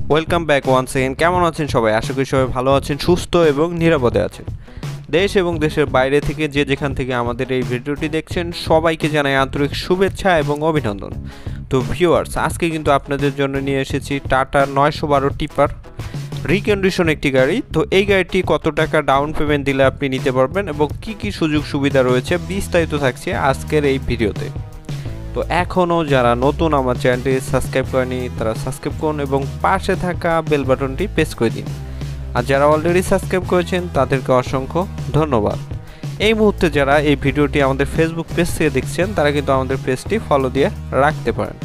Welcome back once again. কেমন আছেন সবাই? আশা করি সবাই ভালো আছেন, সুস্থ এবং নিরাপদে আছেন। দেশ এবং দেশের বাইরে থেকে যে যেখান থেকে আমাদের এই ভিডিওটি দেখছেন সবাইকে জানাই আন্তরিক শুভেচ্ছা এবং অভিনন্দন। তো ভিউয়ার্স, আজকে কিন্তু আপনাদের জন্য নিয়ে এসেছি টাটা 912 টিপার রিকন্ডিশন একটি গাড়ি। তো এই গাড়িটি কত টাকা ডাউন পেমেন্ট দিলে আপনি নিতে পারবেন এবং কি কি সুযোগ সুবিধা রয়েছে বিস্তারিত থাকছে আজকের এই ভিডিওতে। তো এখনও যারা নতুন আমার চ্যানেলটি সাবস্ক্রাইব করেনি তারা সাবস্ক্রাইব করুন এবং পাশে থাকা বেল বাটনটি প্রেস করে দিন। আর যারা অলরেডি সাবস্ক্রাইব করেছেন তাদেরকে অসংখ্য ধন্যবাদ। এই মুহূর্তে যারা এই ভিডিওটি আমাদের ফেসবুক পেজ থেকে দেখছেন তারা কিন্তু আমাদের পেজটি ফলো দিয়ে রাখতে পারেন।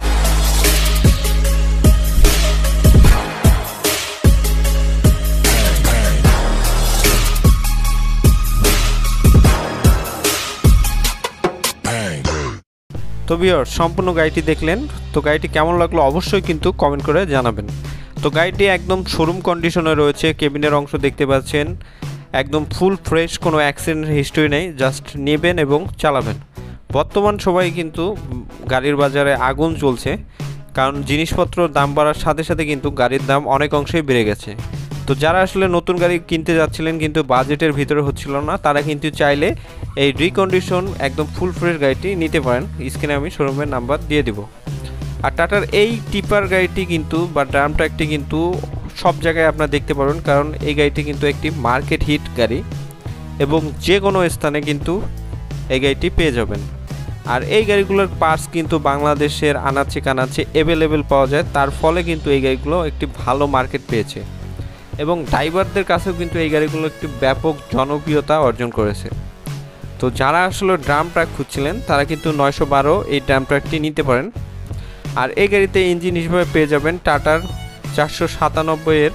তো ভিউয়ার্স, সম্পূর্ণ গাড়িটি দেখলেন। তো গাড়িটি কেমন লাগলো অবশ্যই কিন্তু কমেন্ট করে জানাবেন। তো গাড়িটি একদম শোরুম কন্ডিশনে রয়েছে। কেবিনের অংশ দেখতে পাচ্ছেন একদম ফুল ফ্রেশ, কোনো অ্যাক্সিডেন্ট হিস্টরি নেই। জাস্ট নেবেন এবং চালাবেন। বর্তমান সময়ে কিন্তু গাড়ির বাজারে আগুন চলছে, কারণ জিনিসপত্র দাম বাড়ার সাথে সাথে কিন্তু গাড়ির দাম অনেক অংশেই বেড়ে গেছে। তো যারা আসলে নতুন গাড়ি কিনতে যাচ্ছিলেন কিন্তু বাজেটের ভিতরে হচ্ছিল না, তারা কিন্তু চাইলে এই রিকন্ডিশন একদম ফুল ফ্রেশ গাড়িটি নিতে পারেন। স্ক্রিনে আমি শোরুমের নাম্বার দিয়ে দিব। আর টাটার এই টিপার গাড়িটি কিন্তু বা ড্রাম ট্রাকটি কিন্তু সব জায়গায় আপনারা দেখতে পাবেন, কারণ এই গাড়িটি কিন্তু একটি মার্কেট হিট গাড়ি এবং যে কোনো স্থানে কিন্তু এই গাড়িটি পেয়ে যাবেন। আর এই গাড়িগুলোর পার্টস কিন্তু বাংলাদেশের আনাচে কানাচে অ্যাভেলেবেল পাওয়া যায়, তার ফলে কিন্তু এই গাড়িগুলো একটি ভালো মার্কেট পেয়েছে এবং ড্রাইভারদের কাছেও কিন্তু এই গাড়িগুলো একটি ব্যাপক জনপ্রিয়তা অর্জন করেছে। তো যারা আসলে ড্রাম ট্রাক খুঁজছিলেন তারা কিন্তু 912 এই ড্রাম ট্রাকটি নিতে পারেন। আর এই গাড়িতে ইঞ্জিন হিসেবে পেয়ে যাবেন টাটার 497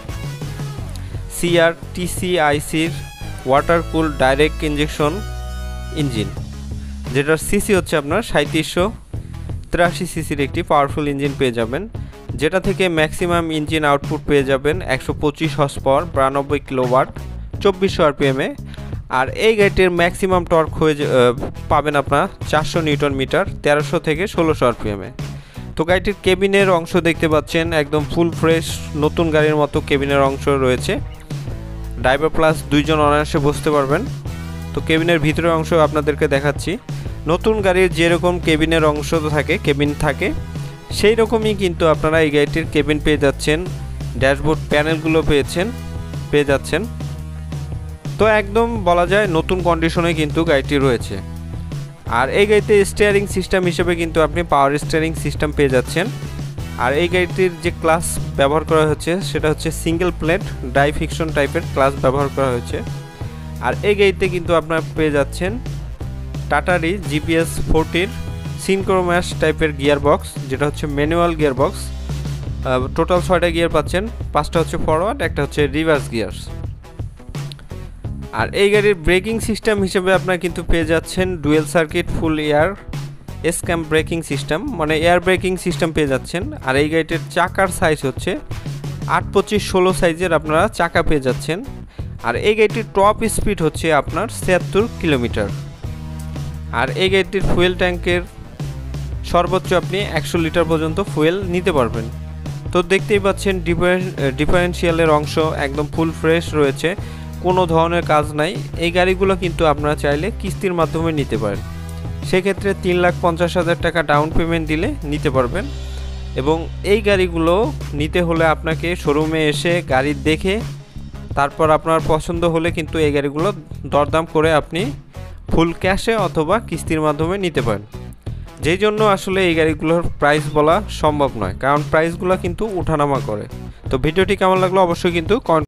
CRTCICর water cool direct injection engine, যেটার সিসি হচ্ছে আপনার 3783 সিসির একটি পাওয়ারফুল ইঞ্জিন পেয়ে যাবেন, যেটা থেকে ম্যাক্সিমাম ইঞ্জিন আউটপুট পেয়ে যাবেন 125 হর্স পাওয়ার, 92 কিলোওয়াট, 2400 আরপিএমে। আর এই গাড়িটির ম্যাক্সিমাম টর্ক পাবেন আপনার 400 নিউটন মিটার, 1300 থেকে 1600 আরপিএমে। তো গাড়িটির কেবিনের অংশ দেখতে পাচ্ছেন একদম ফুল ফ্রেশ নতুন গাড়ির মতো কেবিনের অংশ রয়েছে। ড্রাইভার প্লাস দুইজন অনায়াসে বসতে পারবেন। তো কেবিনের ভিতরের অংশ আপনাদেরকে দেখাচ্ছি। নতুন গাড়ির যেরকম কেবিনের অংশ কেবিন থাকে সেই রকমই কিন্তু আপনারা এই গাড়িটির কেবিন পেয়ে যাচ্ছেন। ড্যাশবোর্ড প্যানেলগুলো পেয়ে যাচ্ছেন। তো একদম বলা যায় নতুন কন্ডিশনে কিন্তু গাড়িটি রয়েছে। আর এই গাড়িতে স্টিয়ারিং সিস্টেম হিসেবে কিন্তু আপনি পাওয়ার স্টিয়ারিং সিস্টেম পেয়ে যাচ্ছেন। আর এই গাড়িটির যে ক্লাস ব্যবহার করা হচ্ছে সেটা হচ্ছে সিঙ্গেল প্লেট ড্রাই ফ্রিকশন টাইপের ক্লাস ব্যবহার করা হয়েছে। আর এই গাড়িতে কিন্তু আপনারা পেয়ে যাচ্ছেন টাটারই GPS 40 সিনক্রোম্যাশ টাইপের গিয়ার বক্স, যেটা হচ্ছে ম্যানুয়াল গিয়ার বক্স। টোটাল 6টা গিয়ার পাচ্ছেন, 5টা হচ্ছে ফরওয়ার্ড, একটা হচ্ছে রিভার্স গিয়ার্স। আর এই গাড়ির ব্রেকিং সিস্টেম হিসেবে আপনারা কিন্তু পেয়ে যাচ্ছেন dual circuit full air S-cam braking system, মানে এয়ার ব্রেকিং সিস্টেম পেয়ে যাচ্ছেন। আর এই গাড়িটির চাকার সাইজ হচ্ছে 825/16 সাইজের আপনারা চাকা পেয়ে যাচ্ছেন। আর এই গাড়িটির টপ স্পিড হচ্ছে আপনার 76 কিলোমিটার। আর এই গাড়িটির ফুয়েল ট্যাঙ্কের সর্বোচ্চ আপনি 100 লিটার পর্যন্ত ফুয়েল নিতে পারবেন। তো দেখতেই পাচ্ছেন ডিফারেন্সিয়ালের অংশ একদম ফুল ফ্রেশ রয়েছে, কোনো ধরনের কাজ নাই। এই গাড়িগুলো কিন্তু আপনারা চাইলে কিস্তির মাধ্যমে নিতে পারেন। সেক্ষেত্রে 3,50,000 টাকা ডাউন পেমেন্ট দিলে নিতে পারবেন। এবং এই গাড়িগুলো নিতে হলে আপনাকে শোরুমে এসে গাড়ি দেখে তারপর আপনার পছন্দ হলে কিন্তু এই গাড়িগুলো দরদাম করে আপনি ফুল ক্যাশে অথবা কিস্তির মাধ্যমে নিতে পারেন। যেই জন্য আসলে এই গাড়িগুলোর প্রাইস বলা সম্ভব নয়, কারণ প্রাইসগুলো কিন্তু উঠানামা করে। তো ভিডিওটি কেমন লাগলো অবশ্যই কিন্তু কমেন্ট